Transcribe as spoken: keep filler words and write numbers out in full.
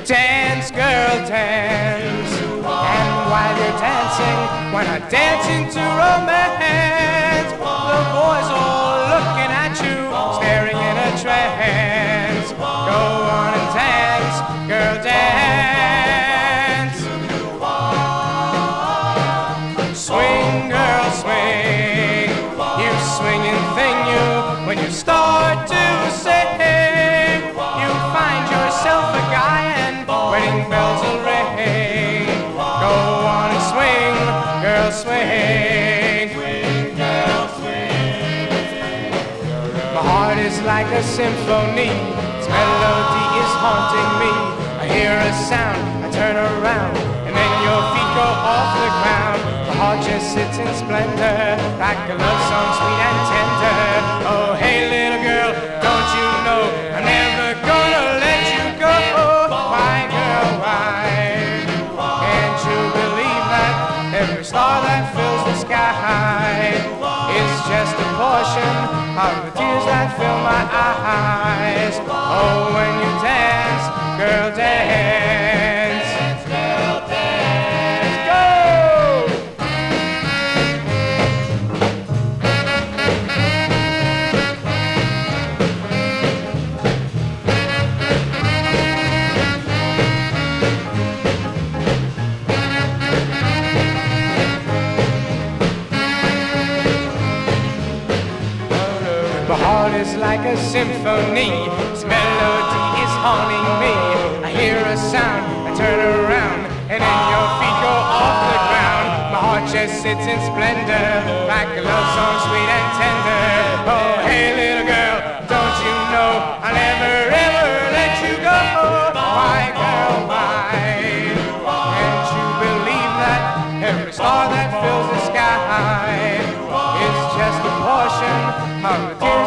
Dance, girl, dance. And while you're dancing, why not dance into romance? The boys all looking at you, staring in a trance. Go on and dance, girl, dance. Swing, girl, swing. You swinging thing, you, when you start to sing, you find yourself a guy and wedding bells will ring. Go on and swing, girl, swing. Swing, girl, swing. My heart is like a symphony, its melody is haunting me. I hear a sound, I turn around, and then your feet go off the ground. My heart just sits in splendor, like a love song sweet and tender. Oh, hey little girl, don't you know I'm never gonna let you go. Why, girl, why can't you believe that every star that fills the sky is just a portion of the tears that fill my eyes? Oh, when you dance, girl, dance. Dance, girl, dance. Go! My heart is like a symphony, its melody is haunting me. I hear a sound, I turn around, and then your feet go off the ground. My heart just sits in splendor, like a love song sweet and tender. Oh, hey little girl, don't you know I'll never ever let you go. Why, girl, why can't you believe that every star that fills the sky is just a portion of the tears